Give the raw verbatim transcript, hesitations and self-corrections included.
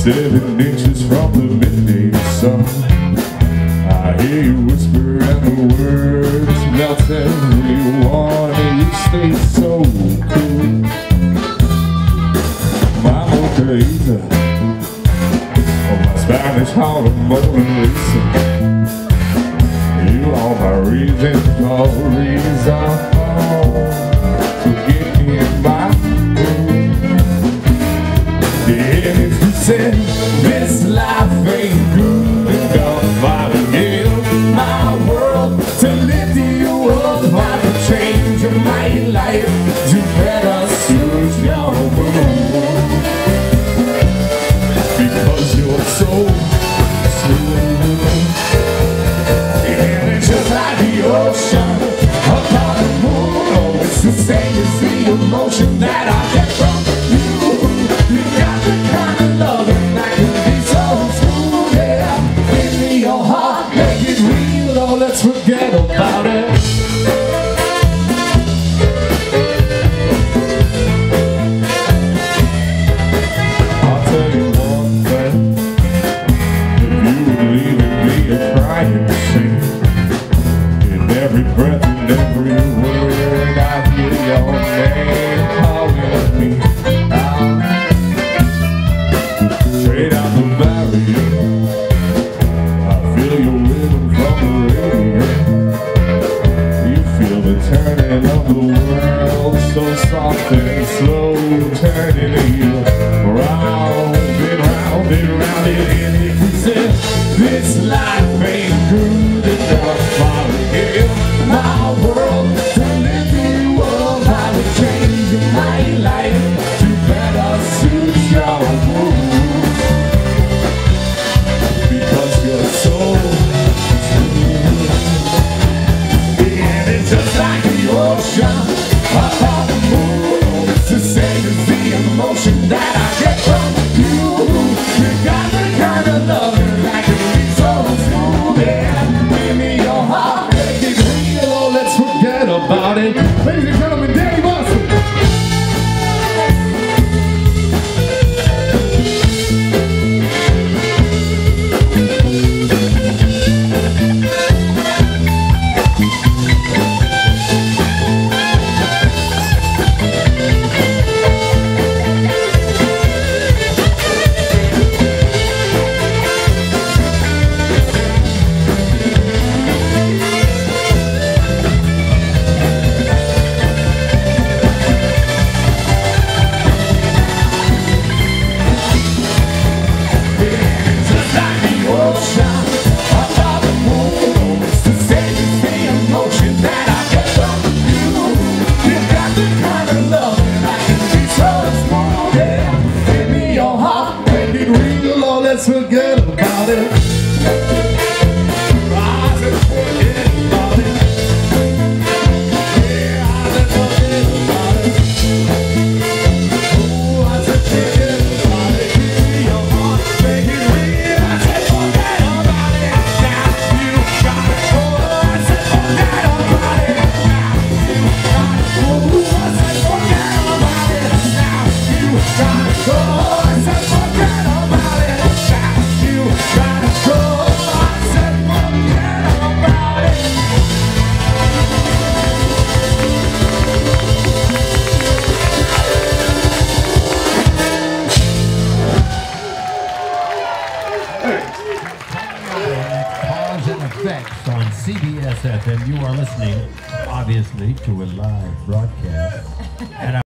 Seven inches from the midday sun, I hear you whisper and the words melt everyone, and you stay so cool. Mama Teresa, oh my Spanish Harlem Mona Lisa, you are my reason for reason to get me in my room. Yeah, if you said this life ain't good enough, I would give my world to lift you up. I would change my life to better suit your mood, because you're so smooth. And it's just like the ocean upon the moon. Oh, it's the same as the emotion that I get from you. You got the kind of loving that can be so smooth, yeah. Give me your heart, make it real, oh, let's forget about it. I'll tell you one thing, if you would leave me a crying machine, in every breath and every word I hear your name calling me out. Straight out the barrier, I feel you living from the radio. You feel the turning of the world, so soft and slow, turning you round and round and round. And if you said this life ain't good enough, I would give my world to lift you up. I would change my life to better suit your mood, because you're so smooth. And it's just like the ocean above the moon. It's the same as the emotion that I get from you. You got the kind of loving that can be so smooth, yeah. Give me your heart, make it real, oh, let's forget about it. Ladies and gentlemen, Dayne Boston. Let's forget about it. I said forget about it. Yeah, I said forget about it. Oh, I said forget about it. Give me your heart, make it real. I said forget about it. Now you gotta go. I said forget about it. Now you gotta go. I said forget about it. Now you gotta go. I said forget about it. You gotta go, I said forget about it. Cause and Effects on C B S F M. You are listening, obviously, to a live broadcast. And